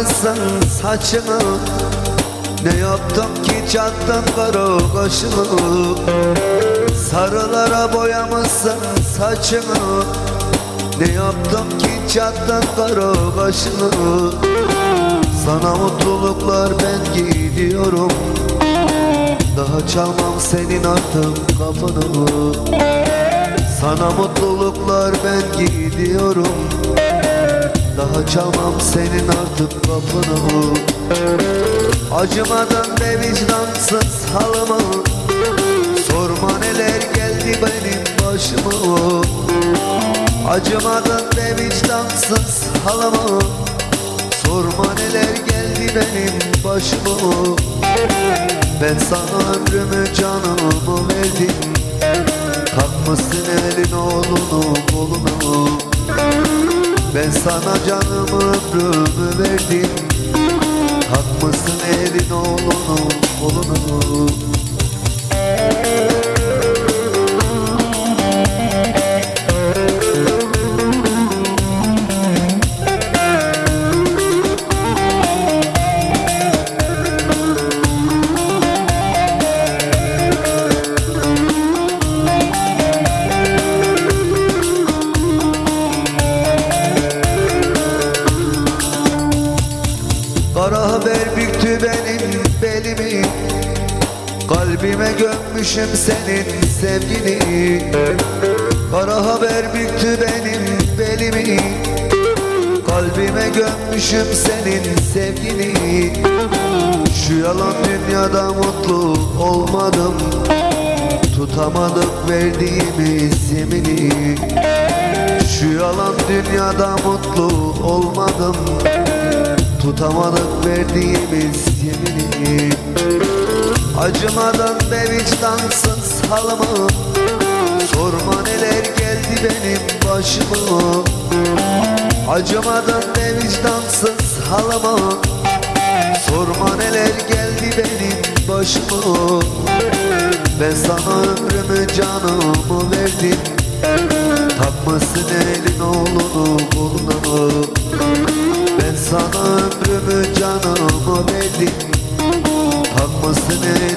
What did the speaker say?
boyamışsın saçını. Ne yaptım ki çattın kara kaşını. Sarılara boyamışsın saçını. Ne yaptım ki çattın kara kaşını. Sana mutluluklar ben gidiyorum. Daha çalmam senin artık kapını. Sana mutluluklar ben gidiyorum. Daha çalmam senin artık kapını. Acımadan ve vicdansız halıma. Sorma neler geldi benim başıma. Acımadan ve vicdansız halıma. Sorma neler geldi benim başıma. Ben sana ömrümü canımı verdim. Takmışsın elin oğlunu kolunu. Ben sana canımı ömrümü verdim. Takmışsın elin oğlunu kolunu. Kara haber büktü benim belimi. Kalbime gömmüşüm senin sevgini. Kara haber büktü benim belimi. Kalbime gömmüşüm senin sevgini. Şu yalan dünyada mutlu olmadım. Tutamadık verdiğimiz yemini. Şu yalan dünyada mutlu olmadım. Tutamadık verdiğimiz yemini. Acımadan ve vicdansız halıma. Sorma neler geldi benim başıma. Acımadan ve vicdansız halıma. Sorma neler geldi benim başıma. Ben sana ömrümü canımı verdim. Takmasın elin oğlunu koluna. Ben sana ömrümü canımı verdim. Takmasın elin